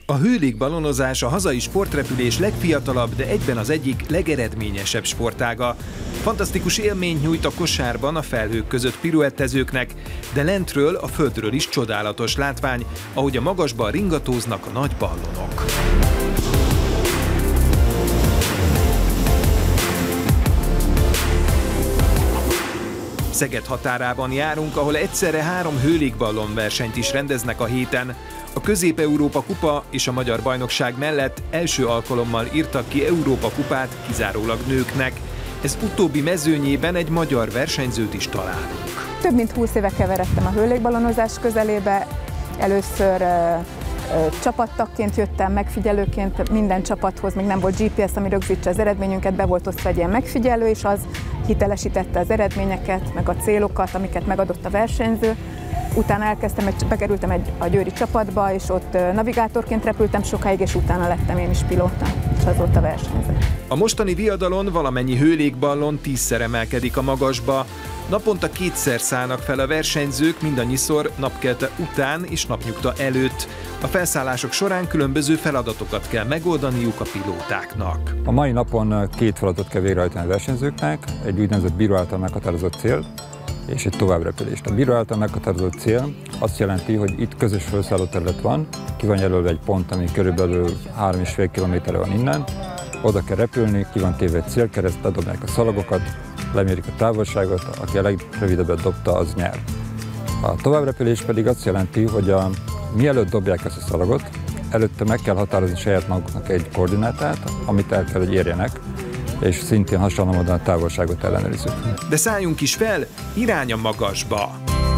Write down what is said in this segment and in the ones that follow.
A hőlégballonozás a hazai sportrepülés legfiatalabb, de egyben az egyik legeredményesebb sportága. Fantasztikus élmény nyújt a kosárban a felhők között piruettezőknek, de lentről, a földről is csodálatos látvány, ahogy a magasban ringatóznak a nagy ballonok. Szeged határában járunk, ahol egyszerre 3 hőlégballon versenyt is rendeznek a héten. A Közép-Európa kupa és a Magyar Bajnokság mellett első alkalommal írtak ki Európa kupát kizárólag nőknek. Ez utóbbi mezőnyében egy magyar versenyzőt is találunk. Több mint 20 éve keveredtem a hőlégballonozás közelébe. Először csapattagként jöttem, megfigyelőként. Minden csapathoz még nem volt GPS, ami rögzítse az eredményünket, be volt osztva egy ilyen megfigyelő, és az hitelesítette az eredményeket, meg a célokat, amiket megadott a versenyző. Utána bekerültem a győri csapatba, és ott navigátorként repültem sokáig, és utána lettem én is pilóta, és azóta versenyző. A mostani viadalon valamennyi hőlégballon 10-szer emelkedik a magasba. Naponta 2-szer szállnak fel a versenyzők, mindannyiszor napkelte után és napnyugta előtt. A felszállások során különböző feladatokat kell megoldaniuk a pilótáknak. A mai napon 2 feladatot kell végrehajtani a versenyzőknek, egy úgynevezett bíró által meghatározott cél, és egy továbbrepülést. A bíró által meghatározott cél azt jelenti, hogy itt közös felszálló terület van, ki van jelölve egy pont, ami körülbelül 3,5 kilométerre van innen, oda kell repülni, ki van téve egy célkereszt, ledobják a szalagokat, lemérik a távolságot, aki a legrövidebbet dobta, az nyer. A továbbrepülés pedig azt jelenti, hogy mielőtt dobják ezt a szalagot, előtte meg kell határozni saját maguknak egy koordinátát, amit el kell, hogy érjenek, és szintén hasonló módon a távolságot ellenőrizzük. De szálljunk is fel, irány a magasba!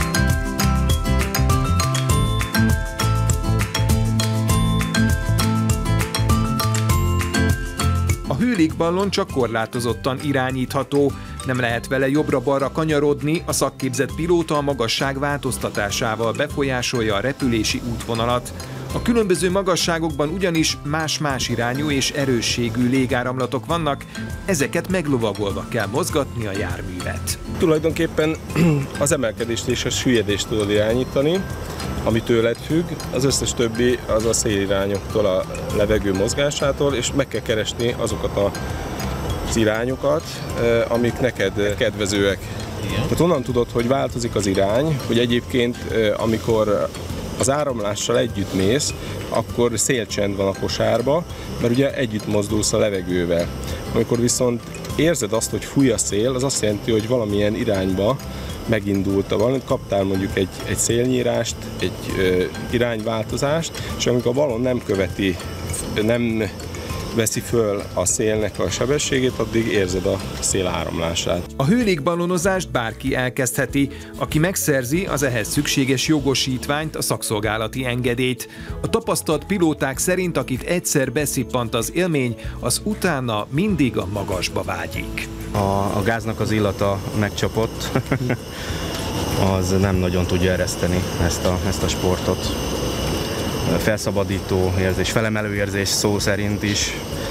A hőlégballon csak korlátozottan irányítható, nem lehet vele jobbra-balra kanyarodni, a szakképzett pilóta a magasság változtatásával befolyásolja a repülési útvonalat. A különböző magasságokban ugyanis más-más irányú és erősségű légáramlatok vannak, ezeket meglovagolva kell mozgatni a járművet. Tulajdonképpen az emelkedést és a süllyedést tudod irányítani, ami tőled függ, az összes többi az a szélirányoktól, a levegő mozgásától, és meg kell keresni azokat az irányokat, amik neked kedvezőek. Tehát onnan tudod, hogy változik az irány, hogy egyébként amikor az áramlással együtt mész, akkor szélcsend van a kosárba, mert ugye együtt mozdulsz a levegővel. Amikor viszont érzed azt, hogy fúj a szél, az azt jelenti, hogy valamilyen irányba megindult a ballon, kaptál mondjuk egy szélnyírást, egy irányváltozást, és amikor a ballon nem követi, nem veszi föl a szélnek a sebességét, addig érzed a szél áramlását. A hőlégballonozást bárki elkezdheti, aki megszerzi az ehhez szükséges jogosítványt, a szakszolgálati engedélyt. A tapasztalt pilóták szerint, akit egyszer beszippant az élmény, az utána mindig a magasba vágyik. A gáznak az illata megcsapott, az nem nagyon tudja ereszteni ezt a sportot. Felszabadító érzés, felemelő érzés szó szerint is.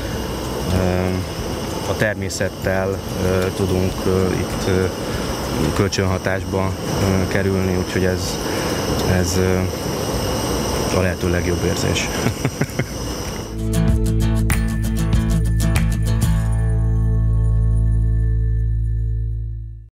A természettel tudunk itt kölcsönhatásba kerülni, úgyhogy ez a lehető legjobb érzés.